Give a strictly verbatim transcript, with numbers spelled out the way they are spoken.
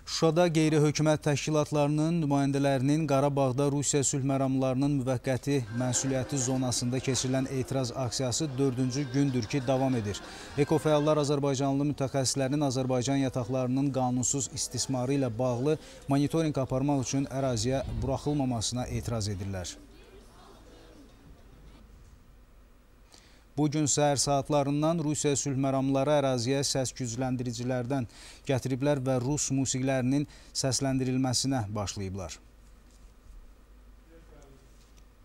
Şuşada qeyri-hökumət təşkilatlarının nümayəndələrinin Qarabağda Rusiya sülh məramlarının müvəqqəti məsuliyyəti zonasında keçirilən etiraz aksiyası dördüncü gündür ki, davam edir. Ekofəallar Azərbaycanlı mütəxəssislərin Azərbaycan yataqlarının qanunsuz istismarı ilə bağlı monitorinq aparmaq üçün əraziyə buraxılmamasına etiraz edirlər. Bugün səhər saatlarından Rusiya sülh məramları əraziyə səs gücləndiricilərdən gətiriblər və Rus musiqilərinin səsləndirilməsinə başlayıblar.